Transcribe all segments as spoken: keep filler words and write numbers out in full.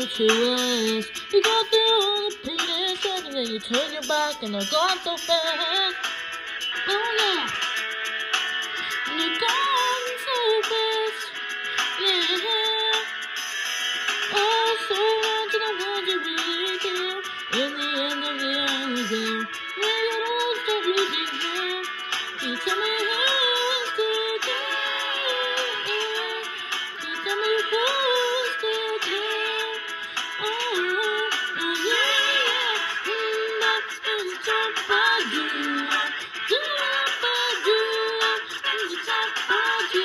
to us. You go through all the pain and suffering, and then you turn your back and they're gone so fast. Oh yeah, and you're gone so fast. Yeah. Oh, so long to the ones you really care. In the end of the hour, there, where you don't stop losing hair. You tell me who's still there. You tell me who's still there. Oh, oh yeah, mm, that's the top I do. Do up, I do. The top I do.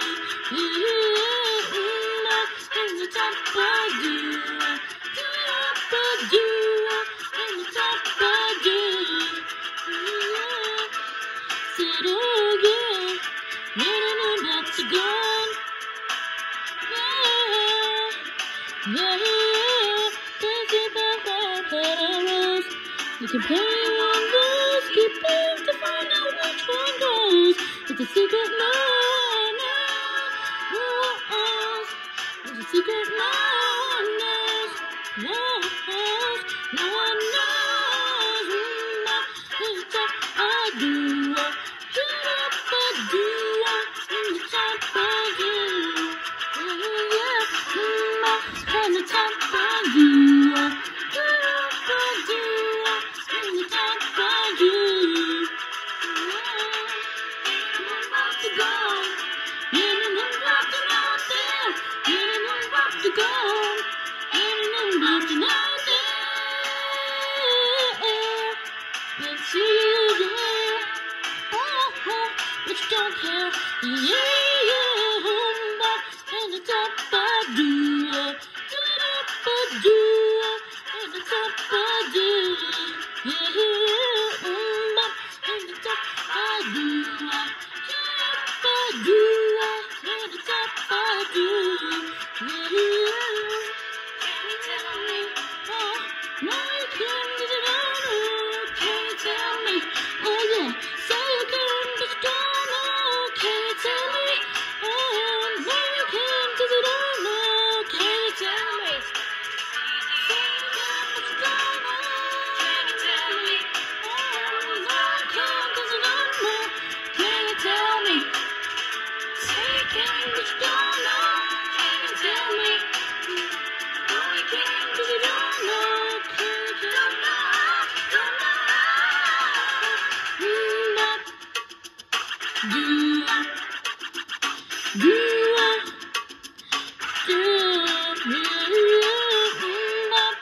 Yeah, mm, that's the top I do. Do up, I do. The top I do. Yeah. Said, oh yeah, running about to gone. Yeah, yeah, yeah. Think about how better was. You can play one lose, keep playing to find out which one goes. It's a secret no one knows. It's a secret no one knows. Knows. No one knows. Mm, the top I do. Do up, I do. In the top I do. Yeah, mm, on the top I do. Do up, I do. In the top I do. Yeah, I'm about to go. Yeah, I'm about to know there. Yeah, I'm about to go. Yeah, I'm about to know there. It's you there. Oh, oh, but you don't care. Yeah, yeah, oh, but in the top I do. Do it up, I do. In the top I do. Yeah, yeah, oh, but in the top I do. Do it up, I do. In the top I do. Yeah, yeah. Can you tell me? Oh, no, you can't get it on. Can you tell me? Oh yeah, say you can, but you don't know. Can you tell me? Oh, no, you can't, 'cause you don't know. Can you tell me? Say you can, but you don't know. Can you tell me? Oh, no, you can't, 'cause you don't know. Can you tell me? Say you can, but you don't know. Can you tell me? No, you can't, 'cause you don't know. Can you tell me? Don't know. Mm, but do I, do I, do I,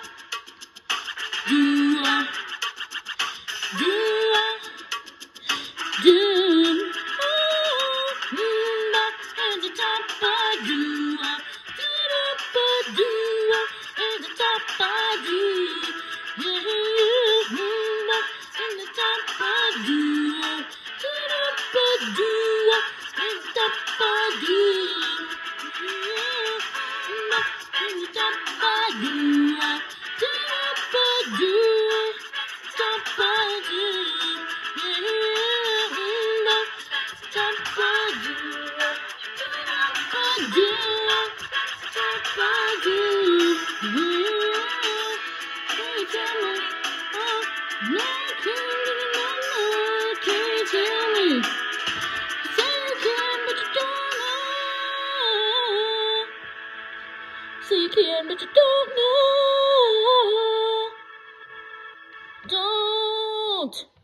do I, do I, do oh, mm, but at the top I do, do it up, I do, at the top I do, yeah, mm, but at the top I do, do it up, I do, at the top I do, yeah, but at the top I do, do it up, I do, top I do, yeah, but top I do, do it up, I do, top I do, yeah. Can you tell me? Oh, no, can you no, no, can you tell me? You say you can, but you don't know. Say you can, but you don't know. Don't.